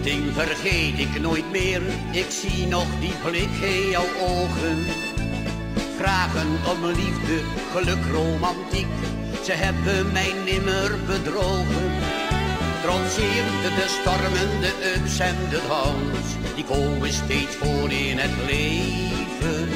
ding vergeet ik nooit meer. Ik zie nog die blik in jouw ogen. Vragen om liefde, geluk, romantiek. Ze hebben mij nimmer bedrogen. Trotseert de stormen, de ups en de downs. Die komen steeds voor in het leven.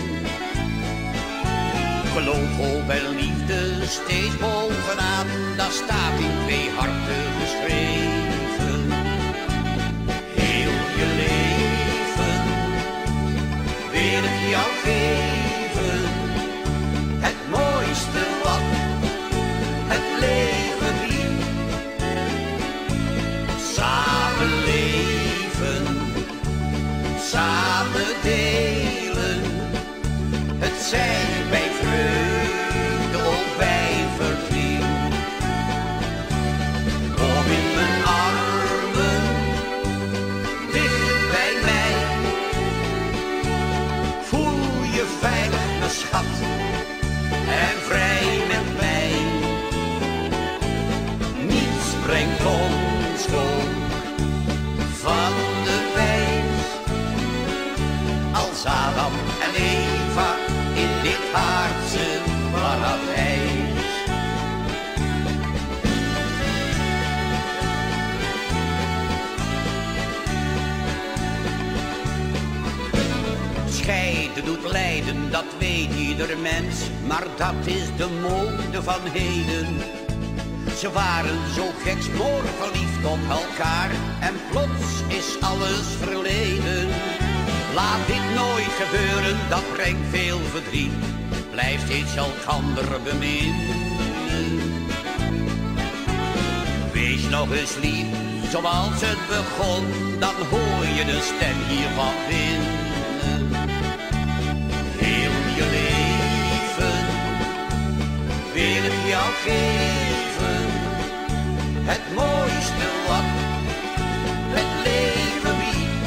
Geloof, hoop en liefde steeds bovenaan. Dat staat in twee harten geschreven. Heel je leven wil ik jou geven. Het mooiste wat het leven biedt. Samen leven, samen delen. Het zij bij vreugde of bij verdriet. Kom in mijn armen, dicht bij mij. Voel je veilig, mijn schat, en vrij met mij. Niets brengt ons ook van de wijs als Adam en Eva in dit aardse paradijs. Scheiden doet lijden, dat weet ieder mens, maar dat is de mode van heden. Ze waren zo geksmoor verliefd op elkaar en plots is alles verleden. Laat dit nooit gebeuren, dat brengt veel verdriet. Blijf steeds elkander beminnen. Wees nog eens lief, zoals het begon, dan hoor je de stem hier van binnen. Heel je leven wil ik jou geven. Het mooiste wat het leven biedt.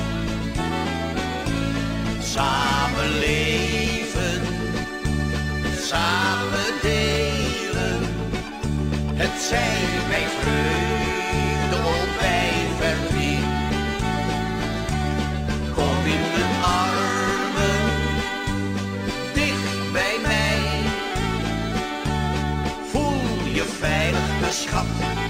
Samen leven, samen delen. Het zij bij vreugde of bij verdriet. Kom in mijn armen, dicht bij mij. Voel je veilig, mijn schat,